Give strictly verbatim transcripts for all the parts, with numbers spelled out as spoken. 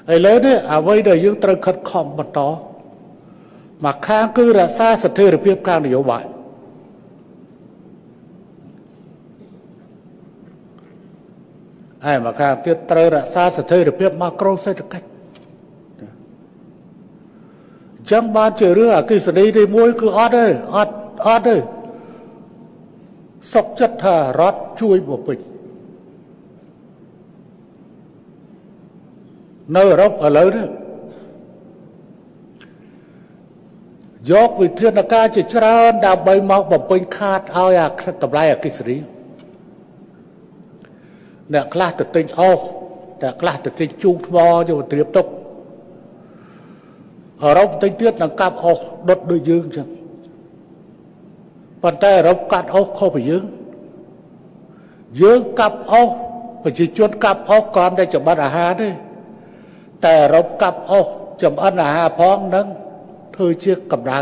ឥឡូវនេះអ្វីដែលយើងត្រូវខិតខំបន្តមកខាងគឺរក្សាស្ថិរភាពខាងនយោបាយហើយមកខាងទៀតត្រូវរក្សាស្ថិរភាពម៉ាក្រូសេដ្ឋកិច្ចអញ្ចឹងបានជារឿងអគិសនីទីមួយគឺអត់ទេអត់អត់ទេសុខចិត្តថារដ្ឋជួយបំពេញនៅអឺរ៉ុបឥឡូវនេះយកវិធានការជាច្រើនដើម្បីមកបំពេញខាតឲ្យអាតម្លៃអគិសនីអ្នកខ្លះទៅទិញអុសអ្នកខ្លះទៅទិញជូងថ្មយកត្រៀមទុកអឺរ៉ុបទិញទៀតនឹងកាប់អុសដុតដូចយើងអញ្ចឹងប៉ុន្តែអឺរ៉ុបកាត់អុសខុសពីយើងយើងកាប់អុសប្រជាជនកាប់អុសគ្រាន់តែចម្បិតអាហារទេតែអឺរ៉ុបកាប់អុសចម្អិនអាហារផងនឹងធ្វើជាកម្ដៅ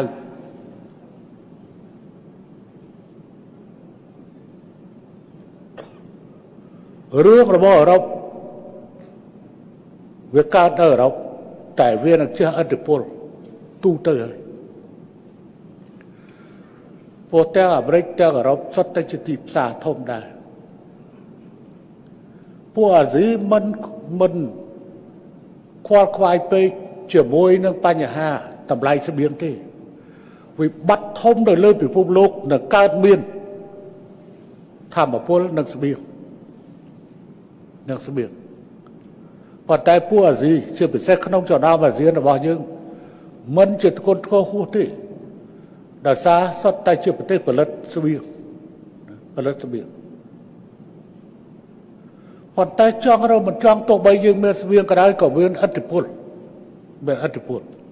រឿងរបស់អឺរ៉ុបវាកើតនៅអឺរ៉ុបតែវានឹងជះឥទ្ធិពលទូទៅហើយព្រោះទាំងអាមេរិកទាំងអឺរ៉ុបសុទ្ធតែជាទីផ្សារធំដែរពួកអាស៊ីមិនមិនខ្វល់ខ្វាយពេកជាមួយនឹងបញ្ហាតម្លៃស្បៀងទេវិបត្តិធំនៅលើពិភពលោកនឹងកើតមានធម្មពលនិងស្បៀងនិងស្បៀងប៉ុន្តែពួកអាស៊ីជាពិសេសក្នុងចំណោមអាស៊ានរបស់យើងមិនជាធ្ងន់ធ្ងរហួសទេដោយសារសុទ្ធតែជាប្រទេសផលិតស្បៀងផលិតស្បៀងប៉ុន្តែចង់ឬមិនចង់ទោះបីយើងមានស្បៀងក៏ដោយក៏មានឥទ្ធិពលមានឥទ្ធិពល